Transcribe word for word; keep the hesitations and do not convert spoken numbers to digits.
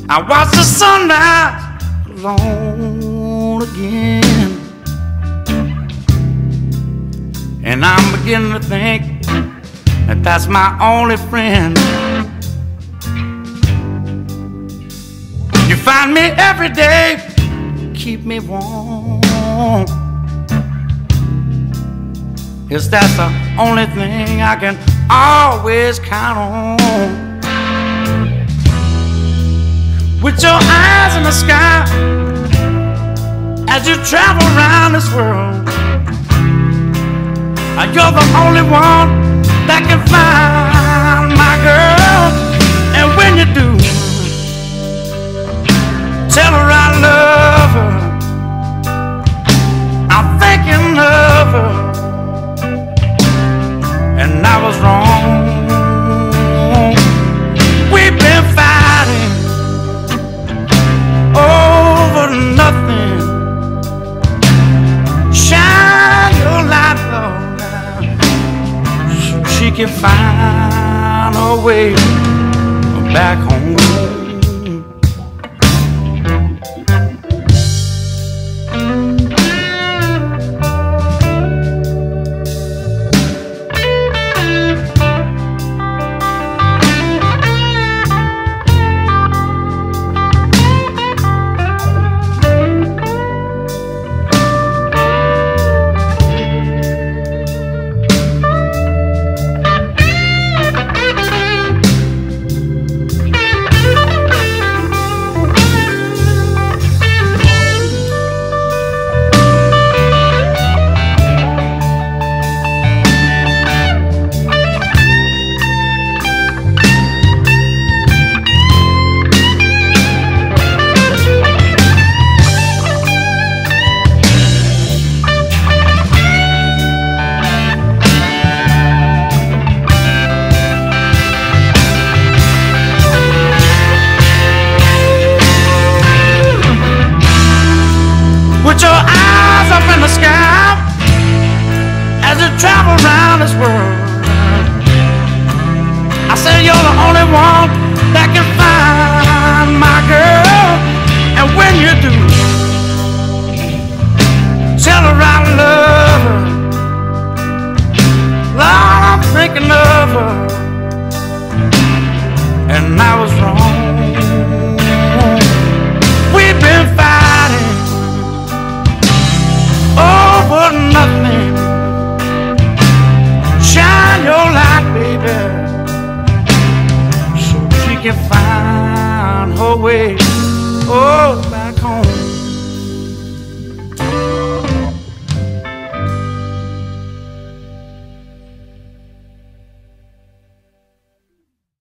I watch the sunrise alone again, and I'm beginning to think that that's my only friend. You find me every day, keep me warm. Yes, that's the only thing I can always count on. With your eyes in the sky as you travel around this world, you're the only one that can find my girl. And when you do, tell her I love her. I'm thinking of her, and I was wrong. We've been fighting over nothing. Shine your light, Lord, so she can find her way back home. Put your eyes up in the sky as you travel around this world. I say you're the only one that can find my girl. And when you do, tell her I love her. Lord, I'm thinking of her, and I was wrong. We've been fighting over nothing. Shine your light, baby, so she can find her way. Oh.